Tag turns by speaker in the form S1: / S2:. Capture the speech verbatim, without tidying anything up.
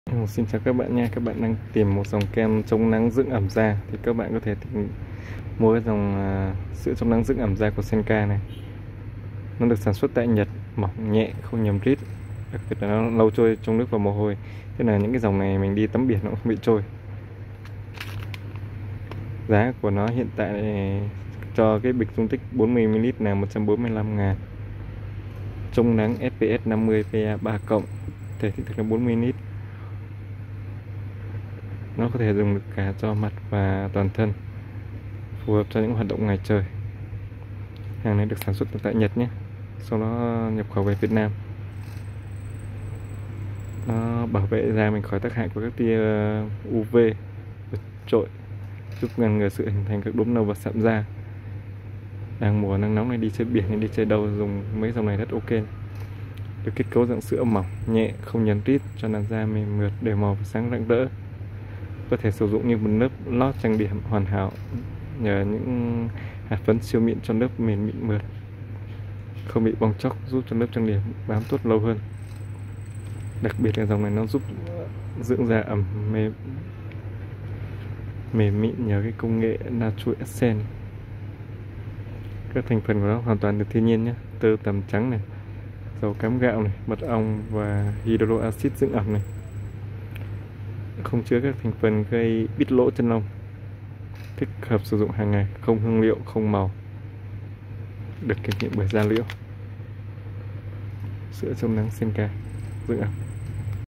S1: Ừ, xin chào các bạn nha. Các bạn đang tìm một dòng kem chống nắng dưỡng ẩm da thì các bạn có thể tìm, mua cái dòng à, sữa chống nắng dưỡng ẩm da của Senka này. Nó được sản xuất tại Nhật, mỏng nhẹ, không nhờn rít, đặc biệt là nó lâu trôi trong nước và mồ hôi. Thế là những cái dòng này mình đi tắm biển nó cũng không bị trôi. Giá của nó hiện tại cho cái bịch dung tích bốn mươi mi li lít là một trăm bốn mươi lăm ngàn. Chống nắng ét pê ép năm mươi pê a ba cộng, thể tích là bốn mươi mi li lít. Nó có thể dùng được cả cho mặt và toàn thân, phù hợp cho những hoạt động ngoài trời. Hàng này được sản xuất tại Nhật nhé, sau đó nhập khẩu về Việt Nam. Nó bảo vệ da mình khỏi tác hại của các tia u vê vượt trội, giúp ngăn ngừa sự hình thành các đốm nâu và sạm da. Đang mùa nắng nóng này, đi chơi biển hay đi chơi đâu dùng mấy dòng này rất ok. Được kết cấu dạng sữa mỏng, nhẹ, không nhờn rít, cho làn da mềm mượt, đều màu và sáng rạng rỡ. Có thể sử dụng như một lớp lót trang điểm hoàn hảo nhờ những hạt phấn siêu mịn cho lớp mềm mịn mượt, không bị bong tróc, giúp cho lớp trang điểm bám tốt lâu hơn. Đặc biệt là dòng này nó giúp dưỡng da ẩm mềm mềm mịn nhờ cái công nghệ Natural Essence. Các thành phần của nó hoàn toàn từ thiên nhiên nhé: tơ tằm trắng này, dầu cám gạo này, mật ong và hydro acid dưỡng ẩm này. Không chứa các thành phần gây bít lỗ chân lông. Thích hợp sử dụng hàng ngày, không hương liệu, không màu. Được kiểm nghiệm bởi da liễu. Sữa chống nắng Senka dưỡng ẩm.